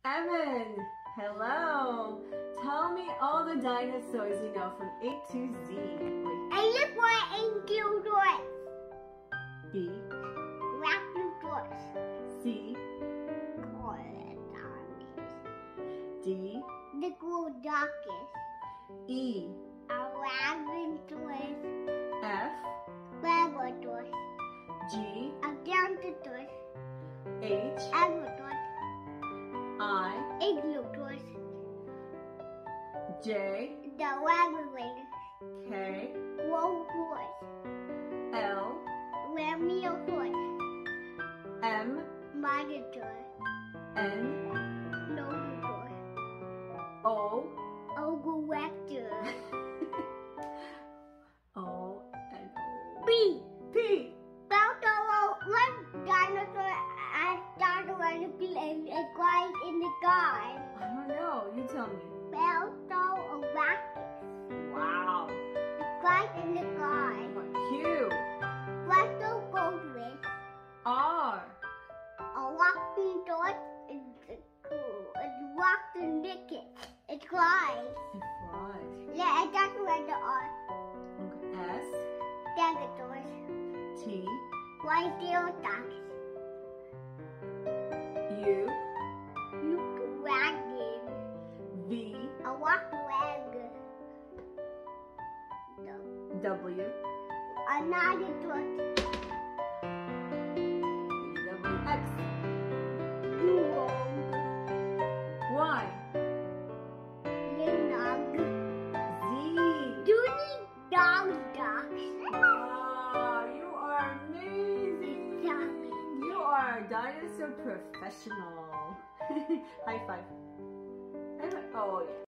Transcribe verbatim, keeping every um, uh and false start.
Evan, hello. Tell me all the dinosaurs you know from A to Z. Elephant and Gildois. B. Raptors. C. D. Diplodocus. E. Aragonsaurus. F. Labrador. G. Agantator. H. Agador. I. Iglosaurus. J. The Labyrinth. K. Wogosaurus. L. Lamiosaurus. M. Monitor. N. Novidor. O. Oviraptor. O and O. B. P. Balto, what dinosaur has started and is quiet in the sky? I don't know. You tell me. Baltoraptor. Wow. Quiet in the sky. Q. Plastogoldfish. R. A walking dog is is walking naked. It flies. It flies. Yeah, that's where the R. Okay. S. Stegosaurus. T. Triceratops. U. Dragon. V. A walking W. Another dog. W. X. Dugong. Y. Linog. Z. Dooney dog ducks. Wow, you are amazing. Exactly. You are a dinosaur professional. High five. High five. Oh, yeah.